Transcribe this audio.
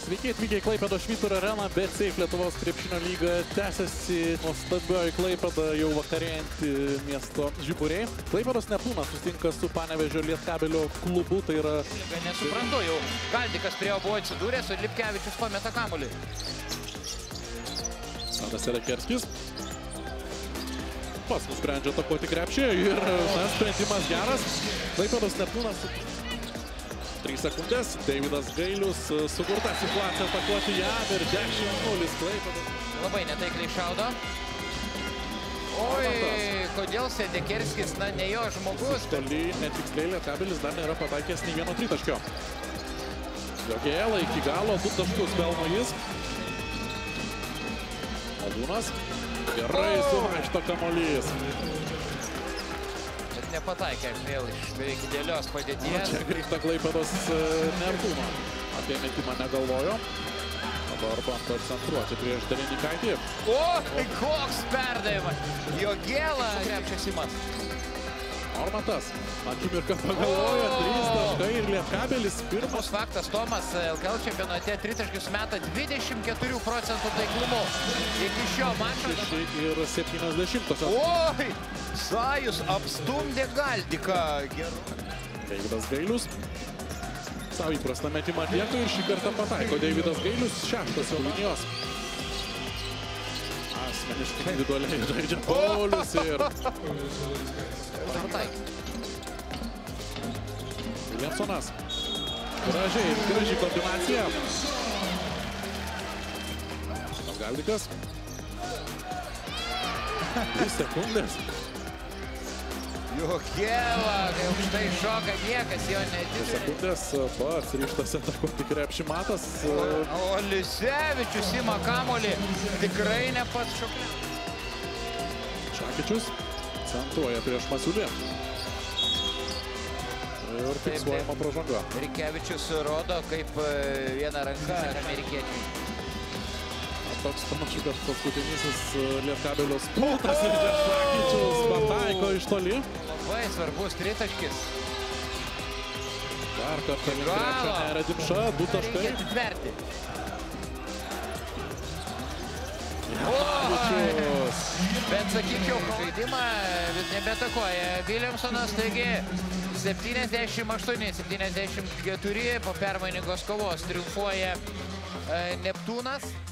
Sveiki atvykę į Klaipėdos Švyturio areną, BCF Lietuvos krepšinio lyga tęsiasi nuostabioji Klaipėda, jau vakarėjantį miesto žiburiai. Klaipėdos Neptūnas susitinka su Panevėžio Lietkabelio klubu, tai yra... Nesuprantu, jau Galdikas prie jo buvo atsidūręs, o Lipkevičius pameta kamuolį. Tadas Serekerskis pats nusprendžia atakuoti krepšį ir sprendimas geras. Klaipėdos Neptūnas 3 sekundės, Deividas Gailius sukurta situacija atakuoti jam ir 10-0 Klaipėdos. Labai netaikliai šaudo. Oi, kodėl Serekerskis, na ne jo žmogus. Toli netiksliai Lietkabelis dar nėra pataikęs nei vieno tritaškio. Jogėla iki galo 2 taškus pelno jis. Aldūnas gerai suvaikšto kamuolys. Bet nepataikė vėl iš beveik idealios padėties. Čia grįžta Klaipėdos Neptūno. Apie metimą negalvojo. Dabar bando centruoti prieš Delinikaitį. O, koks perdavimas. Jogėla krepšio Simas. Normantas akimirką pagalvojo, 3 taškai ir Lietkabelis pirmas. Faktas, Tomas LKL čempionate tritaškius meta 24% taiklumu. Iki šio mačo. Ir 70. Oi, Sajus apstumdė Galdiką. Deividas Gailius savo įprastą metimą atlieka ir šį kartą pataiko. Deividas Gailius 6 jau linijos. Asmeniškai individualiai žaidžia Paulius ir... Williamsonas. Graži kombinacija. Galdikas. 2 sekundės. Jogėla, kai aukštai šoka, niekas jo netikrina. 2 sekundės pats ryžtasi atakuoti krepšį Matas. O Lisevičius ima kamuolį, tikrai ne pats šoklė. Šakičius centruoja prieš Masiulį. Ir fiksuojama pražanga. Rikevičius rodo kaip viena ranka amerikiečiai. Toks panašu, kad paskutinysis Lietkabelio spurtas ir Šakičius pataiko iš toli. Labai svarbus tritaškis. Dar kartą krepšio Nerė Dimša, 2 taškai. Reikia atitverti. Bet sakyčiau, žaidimą nebetakoja Williamsonas, taigi 78-74 po permainingos kovos triumfuoja Neptūnas.